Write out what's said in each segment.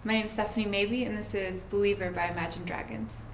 My name is Stephanie Mabey, and this is Believer by Imagine Dragons.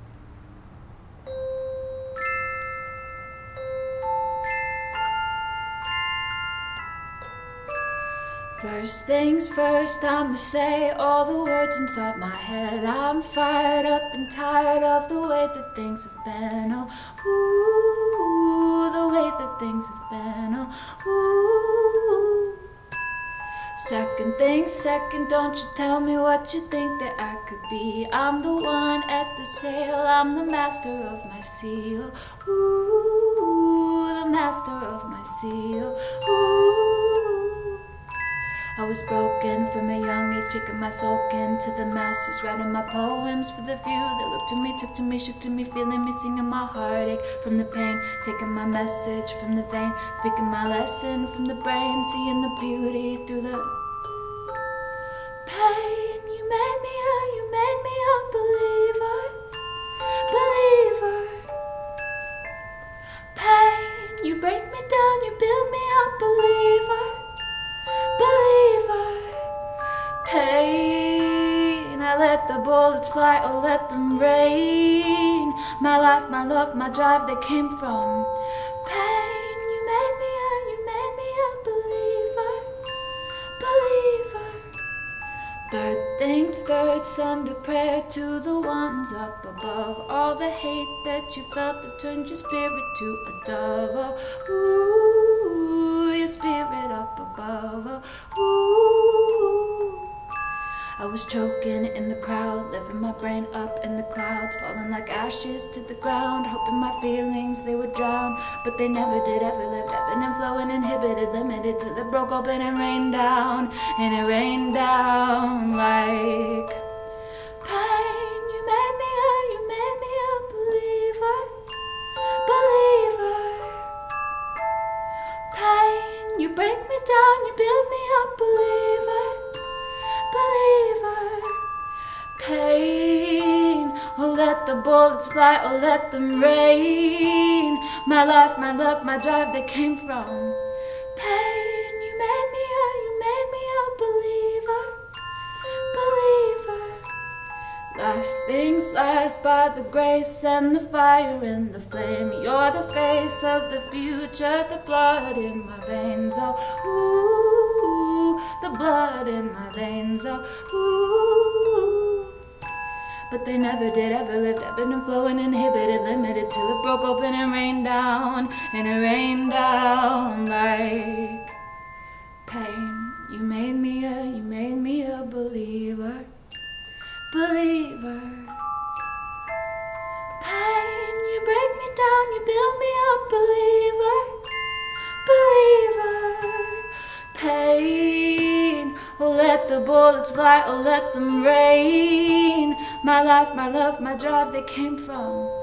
First things first, I'ma say all the words inside my head. I'm fired up and tired of the way that things have been. Oh, ooh, the way that things have been. Oh, ooh. Second things second, don't you tell me what you think that I could be. I'm the one at the sail, I'm the master of my sea. Oh, ooh, the master of my sea. Oh, ooh. I was broken from a young age, taking my soul into the masses, writing my poems for the few that looked to me, took to me, shook to me, feeling me, singing my heartache from the pain, taking my message from the vein, speaking my lesson from the brain, seeing the beauty through the pain. You made me a believer, believer. Pain, you break me down, you build me up, believer. Believer, pain. I let the bullets fly, oh let them rain. My life, my love, my drive, they came from pain. You made me a believer, believer. Third things third, send a prayer to the ones up above. All the hate that you felt have turned your spirit to a dove. Oh, ooh, your spirit up above. Oh, ooh. I was choking in the crowd, living my brain up in the clouds, falling like ashes to the ground, hoping my feelings they would drown, but they never did, ever lived, ebbing and flowing, inhibited, limited, till it broke open and rained down like pain. You made me a believer, believer. Pain, you break me down, you build me up, believer, believer. Pain, oh let the bullets fly, oh let them rain. My life, my love, my drive, they came from pain. You made me a believer, believer. Last things last, by the grace and the fire and the flame. You're the face of the future, the blood in my veins. Oh, ooh, the blood in my veins. Oh, ooh. But they never did, ever lived, ebbing and flowing, inhibited, limited, till it broke open and rained down like pain. You made me a believer, believer. Pain, you break me down, you build me up, believer, believer. Pain, oh let the bullets fly, oh let them rain. My life, my love, my drive, they came from